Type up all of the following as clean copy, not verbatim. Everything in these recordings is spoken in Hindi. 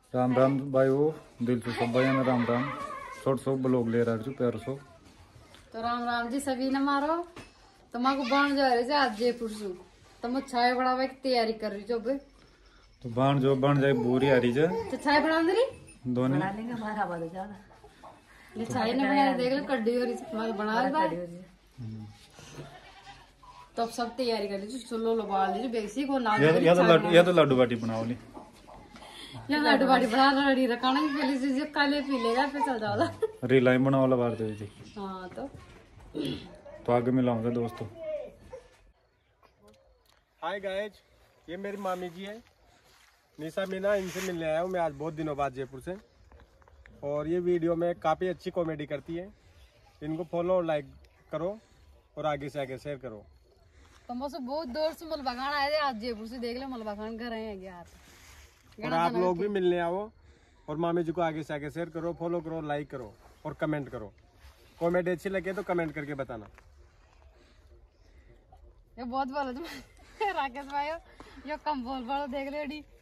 राम राम भाई वो दिल से सब भाई राम राम छोट सो ब्लॉग ले रहा छू प्यार सो तो राम जी सभी ने मारो तुम्हारा बन जा रहे आज जयपुर से तुम चाय बनावे की तैयारी कर रही जो तो बन जाए बोरी आ रही है तो चाय बना दे दोनों ये चाय ने बनाया देख लो कड्डी हो रही मैं बना रही तो अब सब तैयारी कर लीजिए चुल्लो लो बाल लीजिए बेसी को ना या तो लड्डू बाटी बनाओ ली या लड्डू बाटी बना रेडी रखाना की पहले से काले पी लेगा फिर चल जाओ रील बनाओ वाला बार दे जी। हां तो आगे मिलाऊंगा दोस्तों। हाय गाइज, ये मेरी मामी जी है निशा मीना, इनसे मिलने आया हूँ मैं आज बहुत दिनों बाद जयपुर से। और ये वीडियो में काफ़ी अच्छी कॉमेडी करती है, इनको फॉलो और लाइक करो और आगे से आगे शेयर करो। तो बस बहुत दूर से मलबा खान आए थे आज जयपुर से, देख लो मलबा खान घर आए हैं यार। और आप लोग भी मिलने आओ और मामी जी को आगे से आगे शेयर करो, फॉलो करो, लाइक करो और कमेंट करो। कॉमेडी अच्छी लगे तो कमेंट करके बताना। ये बहुत बोलो तुम राकेश भाई यो कम बोल बोलो देख लो डी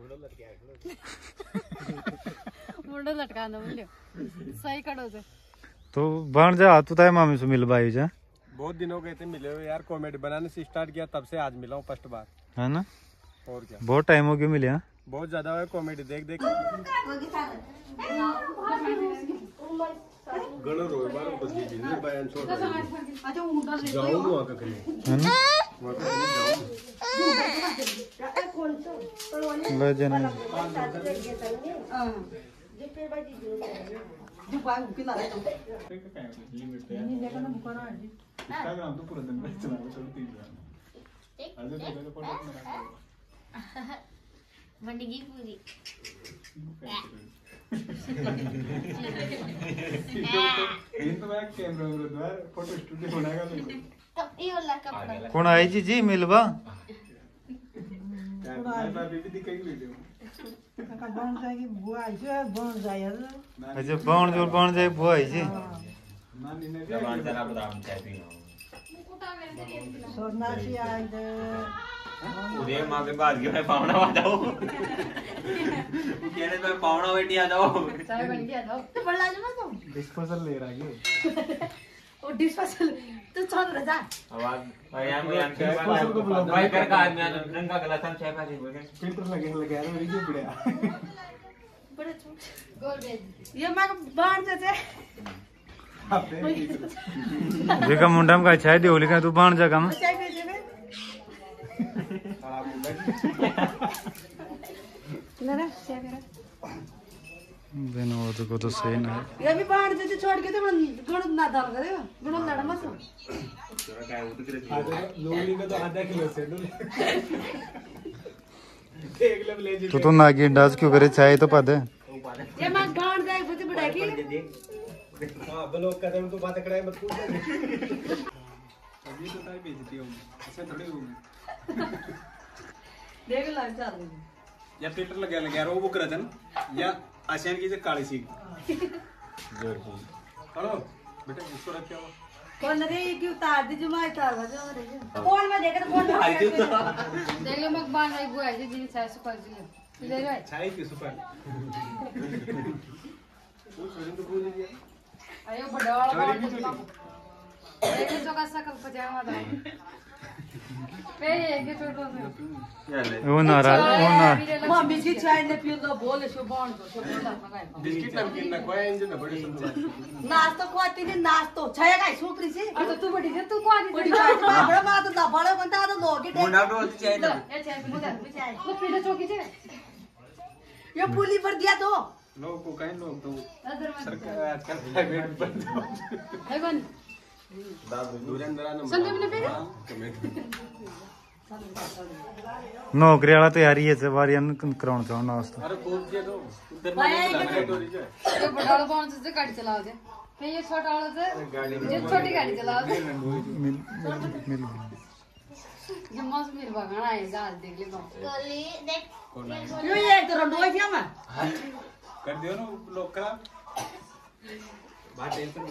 मुंडो लटका दो बोलियो सही करो से तो बन जा तू ताए मामी से मिल भाई जा बहुत दिन हो गए थे मिले हुए यार, कॉमेडी बनाने से स्टार्ट किया तब से आज मिला हूँ फर्स्ट बार, है ना। और क्या बहुत टाइम हो गया मिले, बहुत ज्यादा है कॉमेडी देख देख बनेगी पूरी कौन आई जी मिलवा अच्छा बन जाए बुआ आई जी उदय माँ के बाद मैं पावना आ जाओ कहने मैं पावना बेटी आ जाओ चाय बन गया जाओ तो बड़ा लाजमा तो डिस्पोजल ले रहा है और डिस्पोजल तो चल रहा आवाज भाई कर का आदमी रंग का गला था चाय पाजी बोल के फिल्टर लगे यार मेरी जो बढ़िया बड़ा छोटा गोल भेज ये मां बांध से देखा मुंडा में का चाय दे होली का तू बाण जा काम चाय भेजे में ना चाय मेरा देना वो तो सही ना है ये भी बांध से छोड़ के तो गुण ना डाल करे गुण लड़ मत लोली का तो आधा किलो से एक लब ले तो नागी डांस क्यों करे चाय तो पा दे ये मां बांध जाए बुझ बड़ा की हां ब्लॉक कर तो बात कराए मत पूछ अभी तो टाइप बेइज्जती होगी ऐसे थोड़ी होगी देख ला चल या फिल्टर लगा यार वो बुक रहता ना या आशियान की जो काली सी हेलो बेटा इसको रख क्या हुआ कौन रे ये क्यों तार दी जुमाई तार बजा रे कौन में देख तो कौन देख लो मकबान भाई बुआ जी जी चाय सुपर जी ले लो चाय की सुपर वो छोड़ तो बोल दिया अयो बड़ा वाला देख लो का सकल पजामा था पे एक छोटो से वो नाराज मम्मी की चाय ने पियो तो बोले शो बांध दो शो बोला बिस्किट नमकीन ना कोई इंजन ना बड़ी सुंदर नाश्ता खाती नहीं नाश्तो छाया गाय छोकरी से तो तू बड़ी है तू को आनी बड़ी बड़ा मां तो बड़ा बनता तो लोगे मुंडा तो चाय ना ये चाय मुदा वो पीछे चौकी से ये पुली पर दिया तो लोग को कहीं लोग तो अदर में सरकार आजकल प्राइवेट बंद है बन संदीप ने पेगा नौकरी वाला तैयारी है बारी कराउन चाहो नाश्ता अरे बोल दिया तो उधर में तो रिजा ये बड़ा वाला कौन से गाड़ी चलाओ दे फिर ये छोटा वाला से ये छोटी गाड़ी चलाओ दे मिल ये मौसम मेरे बगाना है जहाज देख ले गली देख यो ये तो रंडो क्या मैं कर दियो ना लोग का बात टेंशन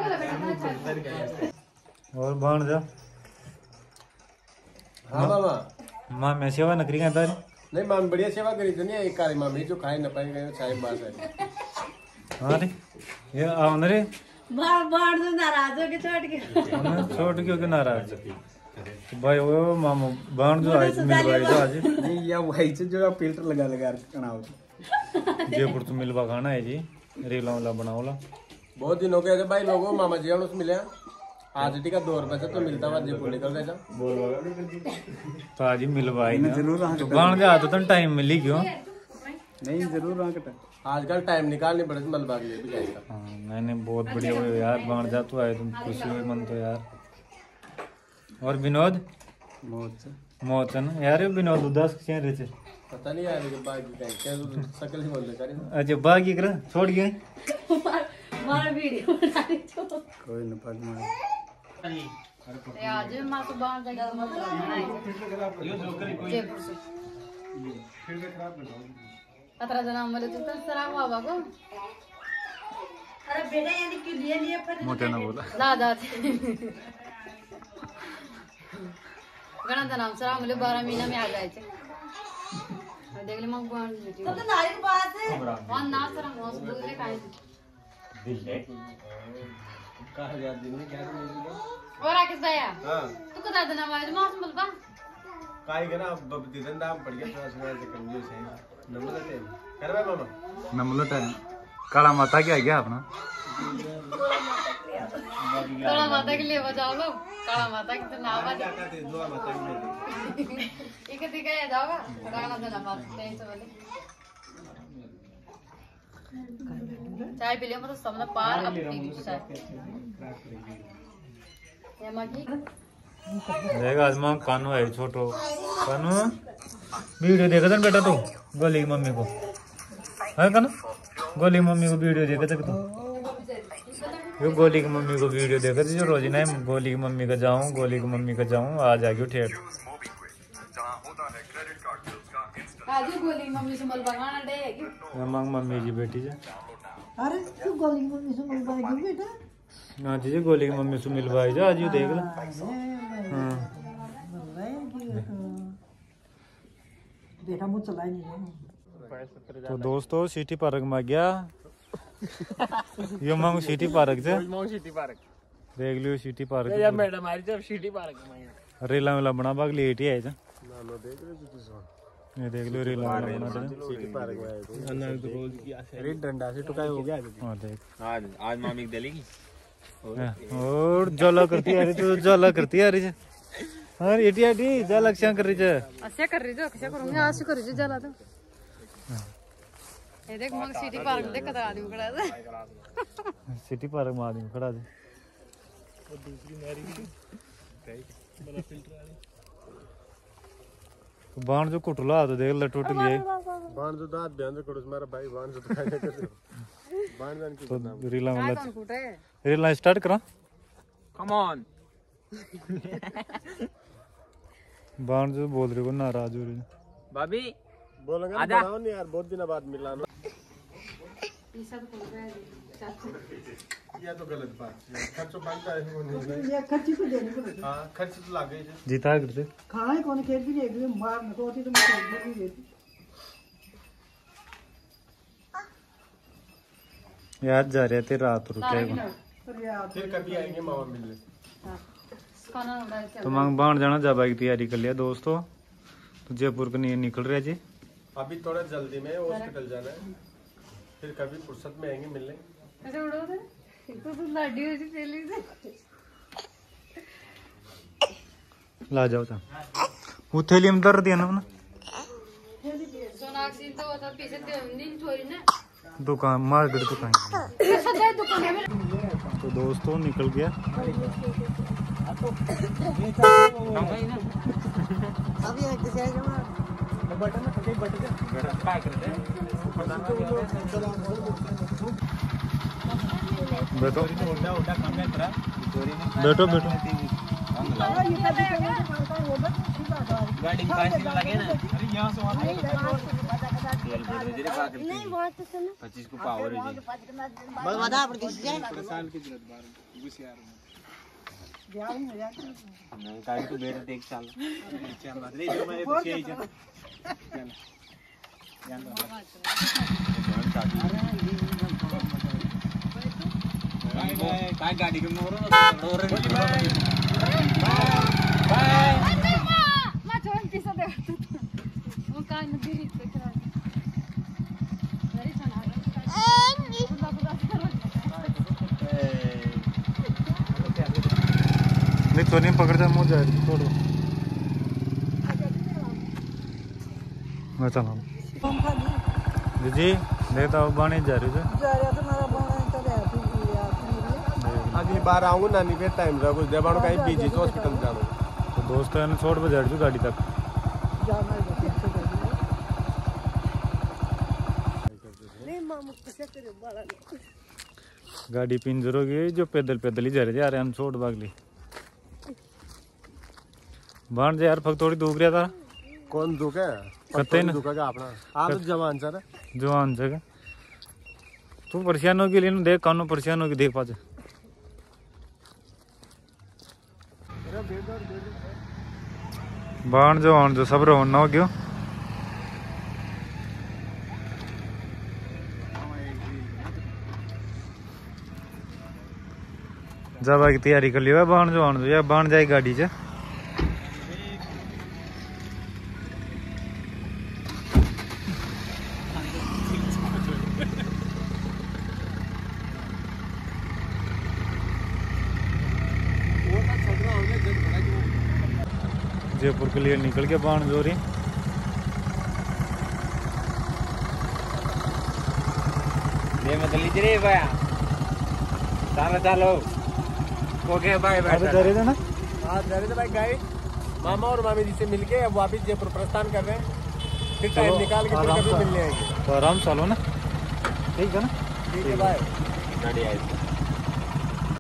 और बन जा हां मामा मां मैं सेवा नकरी का तारी नहीं मामी बढ़िया सेवा करी तो नहीं एक कारी मामी जो खाए न पाए गए चाहे बात है। अरे ये आओ न रे बाढ़ जो नाराज हो के छोड़ के नाराज तो भाई वो मामू बाण जो आज मिल भाई जो आज जी या वही से जो फिल्टर लगा लगा बनाओ जयपुर तो मिलवा खाना है जी रीला वाला बनाओला बहुत दिन हो गए थे भाई लोगों मामा जी उस मिले आज टी का 2 रुपए से तो मिलता हुआ जयपुर निकल गया तो आज ही मिलवाई ना तो बाण जा तो तन टाइम मिली क्यों नहीं जरूर वहाँ कटा आजकल टाइम निकालने पड़े मलबा के लिए भी जाएगा। हाँ मैंने बहुत बढ़िया हुए यार बाण जा तो आए तुम खुशी हुई मन तो यार। और विनोद मौत है ना यार विनोद उदास चेहरे से पता नहीं यार कि बाकी क्या शकल ही बोल करे अच्छा बाकी कर छोड़ गए मार वीडियो बना रही छो कोई न पग मार आज मां तो बाहर जाके मत जयपुर से 15 जना मरे तो सराम बाबा को अरे बेटा यानी कि लिए पर मोटे ना बोला दादा थे घना जना सराम ले 12 महीना में आ जाए देख ले मग बाहर बेटी तो नारी के पास है वहां ना सराम होस बोले काहे दिल है कहा यार दिन में क्या और आके दया हां तू कदा देना आवाज मास मलबा काई करा अब दिदन दाम पड़ गया थोड़ा सा से कर लो सही नंबर देते कर भाई मामा नमलट है काला माता क्या गया अपना काला माता के लिए बजाओ लो काला माता की तो नाम क्या कहते दुआ माता की एक दिखा है जाओगा काला देना मास तेज से बोले चाय पी लिया मतलब सबने पार अब पी चाय ये मगी देखा आज मां कानू है छोटो कानू वीडियो देखा था बेटा तू गोली की मम्मी को है कानू गोली की मम्मी को वीडियो देखा था तू यो गोली की मम्मी को वीडियो देखा था जो रोज ना गोली की मम्मी का जाऊं गोली की मम्मी का जाऊं आ जाके ठेठ आज गोली मम्मी से मल बगाना डे मांग मम्मी जी बेटी जा अरे तू गोली मम्मी से मिल पाएगी बेटा हाँ जी गोली की मम्मी से मिलवाई जा आज यू देख ला हाँ बेटा मुझे चला नहीं तो दोस्तों सिटी पार्क में गया ये मांग सिटी पार्क से देख लियो सिटी पार्क या मैडम हमारी जब सिटी पार्क में रेला वेला बना बाग लेट ही आए जा ये देख लो रेला वेला बना था सिटी पार्क में आए थे अन्ना तो रोज की आशा अरे डंडा से टुकाई हो गया हाँ देख आज मामी को देलेगी और जाला करती है तो जाला करती है अरे अरे एटी एटी जाला क्या कर रही है असे कर रही जो कशा करूंगी आज कर रही जाला तो ये देख मग सिटी पार्क देख कदा आदमी खड़ा है सिटी पार्क में आदमी खड़ा दे तो बाण जो कुटला तो देख लटोट लिए बाण जो दांत बयान जो करो तुम्हारा भाई बाण जो खाने करते बाण जान की तो रीला कौन वाला कूटे रीला स्टार्ट करा कम ऑन बाण जो बोल रहे को नाराज हो रही भाभी बोलेंगे ना बनाओ नहीं यार बहुत दिन बाद मिला ना ये सब को या तो गलत बात है खर्च बनता है वो नहीं ये खर्ची तो देने को हां खर्च तो लग गई जीता करते खाना ही कौन खेल भी नहीं मार न तो होती तो मैं खेल भी देती याद जा रहे थे रात रुकेगा फिर कभी आएंगे मामा मिलने खाना उड़ा तो मांग बाण जाना जाबा की तैयारी कर लिया दोस्तों तो जयपुर के लिए निकल रहे जी अभी थोड़ा जल्दी में हॉस्पिटल जाना है फिर कभी फुर्सत में आएंगे मिलने ऐसे उड़ो दे तो लाडी हो जी तेली से ला जाओ था वो थैली में दर्द दिया ना सोनाक्षी तो होता पीछे दिन थोड़ी ना दुकान मार्केट दुकान सदा दुकान है तो दोस्तों निकल गया अभी एक जगह बटन ना कहीं बटन काय करते बैठो उल्टा उल्टा काम में करा चोरी में बैठो बैठो गाड़ी में पास लगे ना अरे यहां से वहां तेल बोल रहे का करते नहीं बहुत तो सुनो 25 को पावर है जी बता पर किसी से साल की जरूरत 12 20 यार काय तू बेटा देख चाल काय गाडी घेऊन नहीं तो नहीं पकड़ता मुझे जाए छोड़ो मैं चला जी देखता हूँ बाणी जा रही है अगली बार आऊंगा नानी पे टाइम रहा कुछ देवानो कहीं बीजी हॉस्पिटल जाना तो दोस्त ने छोड़ बजा दी गाड़ी तक गाड़ी पिंजर हो गई जो पैदल पैदल ही जा रहे थे यार हम छोड़ भाग ली बाण जा यार फक थोड़ी दुख रहा था कौन दुखा है कत्ते न दुखा का अपना आप तो जवान सर जवान से तू परेशान होगी लेकिन देख कानों परेशान होगी देख पाचे बाण जो सब रोना हो गयो जब की तैयारी कर लिया बाण जो या बाण जाए गाड़ी से जयपुर के लिए निकल के बाण जोरी ये मत लीजिए रे भैया सारा चालो ओके बाय बाय जा रहे थे ना हाँ जा रहे थे भाई गाइड मामा और मामी जी से मिलके अब वापिस जयपुर प्रस्थान कर रहे हैं फिर टाइम निकाल के फिर कभी मिलने आएंगे तो आराम चलो ना ठीक है ना ठीक है बाय गाड़ी आई